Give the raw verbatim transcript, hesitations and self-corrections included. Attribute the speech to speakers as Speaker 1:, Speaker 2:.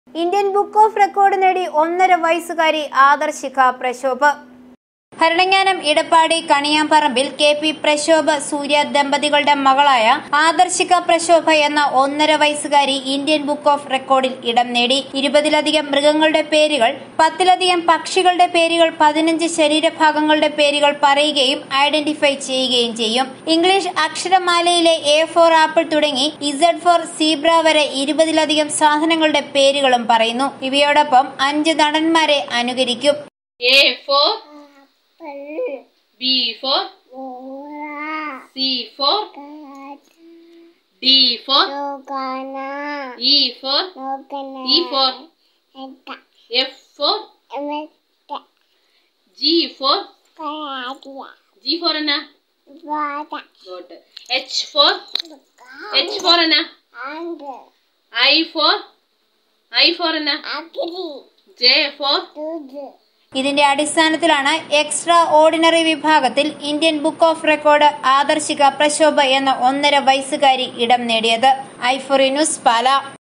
Speaker 1: Indian book of record നേടി ഒന്നര വയസ്സുകാരി ആദർശിക പ്രശോഭ്. ഭരണങ്ങാനം ഇടപ്പാടി കണിയാമ്പറമ്പിൽ കെ പി പ്രശോഭ് സൂര്യ ദമ്പതികളുടെ മകളായ ആദർശിക പ്രശോഭ എന്ന ഒന്നര വയസ്സുകാരി ഇന്ത്യൻ ബുക്ക് ഓഫ് റെക്കോർഡിൽ ഇടം നേടി. ഇരുപതിലധികം മൃഗങ്ങളുടെ പേരുകൾ, പത്തിലധികം പക്ഷികളുടെ പേരുകൾ, പതിനഞ്ച് ശരീരഭാഗങ്ങളുടെ പേരുകൾ പറയുകയും ഐഡന്റിഫൈ ചെയ്യുകയും ചെയ്യും. ഇംഗ്ലീഷ് അക്ഷരമാലയിലെ എ ഫോർ ആപ്പിൾ തുടങ്ങി ഇസഡ് ഫോർ സീബ്ര വരെ ഇരുപതിലധികം സാധനങ്ങളുടെ പേരുകളും പറയുന്നു. ഇവയോടൊപ്പം അഞ്ച് നടന്മാരെ അനുകരിക്കും.
Speaker 2: A for B for C for D for E for E for F for G for G for ana good H for H for ana I for I for ana J for
Speaker 1: ഇതിന്റെ അടിസ്ഥാനത്തിലാണ് extraordinary വിഭാഗത്തിൽ Indian book of record Adarshika Prashobha എന്ന ഒന്നര വയസ്സുകാരി ഇടം നേടിയത്. ഐഫോറി news, പാല.